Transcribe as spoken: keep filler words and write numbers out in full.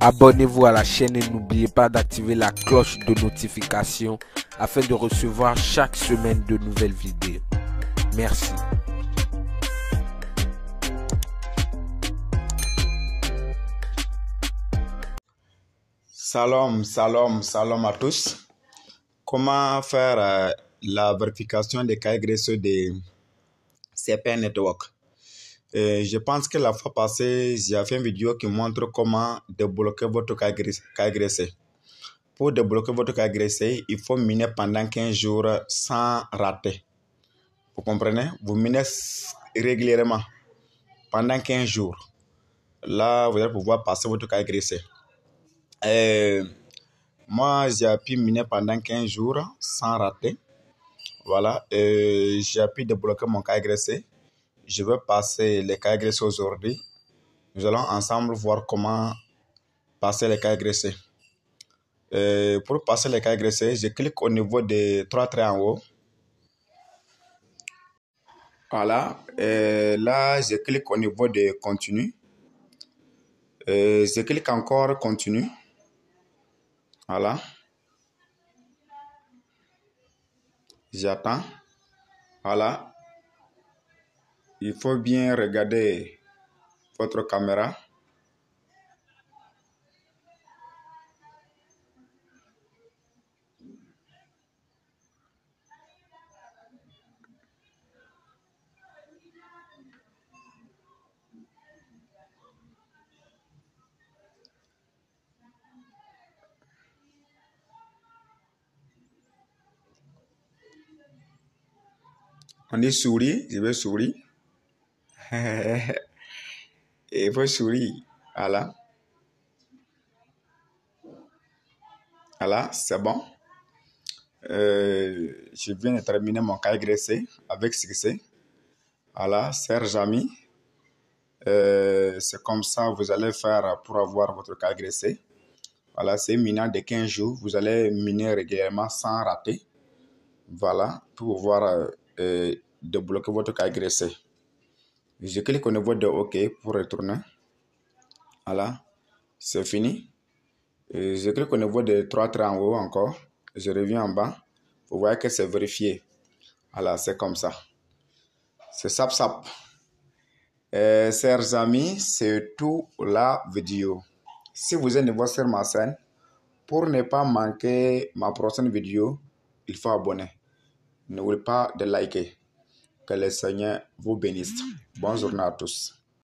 Abonnez-vous à la chaîne et n'oubliez pas d'activer la cloche de notification afin de recevoir chaque semaine de nouvelles vidéos. Merci. Salam, salam, salam à tous. Comment faire euh, la vérification des cahiers graisseux de C P Network? Euh, je pense que la fois passée, j'ai fait une vidéo qui montre comment débloquer votre cahier graissé. Pour débloquer votre cahier graissé, il faut miner pendant quinze jours sans rater. Vous comprenez? Vous minez régulièrement pendant quinze jours. Là, vous allez pouvoir passer votre cahier graissé. Euh, moi, j'ai pu miner pendant quinze jours sans rater. Voilà, euh, j'ai pu débloquer mon cahier graissé. Je vais passer les cahiers graissés aujourd'hui. Nous allons ensemble voir comment passer les cahiers graissés. Euh, pour passer les cahiers graissés, je clique au niveau des trois traits en haut. Voilà, euh, là, je clique au niveau de continu. Euh, je clique encore continu. Voilà. J'attends. Voilà. Il faut bien regarder votre caméra. On dit souris, je vais sourire. Et il faut sourire. Voilà. Voilà, c'est bon. Euh, je viens de terminer mon cahier graissé avec succès. Voilà, chers amis. Euh, c'est comme ça que vous allez faire pour avoir votre cahier graissé. Voilà, c'est minant de quinze jours. Vous allez miner régulièrement sans rater. Voilà, pour pouvoir euh, euh, débloquer votre cahier graissé. Je clique au niveau de OK pour retourner. Voilà, c'est fini. Et je clique au niveau des trois traits en haut encore. Je reviens en bas. Vous voyez que c'est vérifié. Voilà, c'est comme ça. C'est sap sap. Euh, chers amis, c'est tout la vidéo. Si vous êtes nouveau sur ma chaîne, pour ne pas manquer ma prochaine vidéo, il faut abonner. N'oubliez pas de liker. Que le Seigneur vous bénisse. Bonne journée à tous.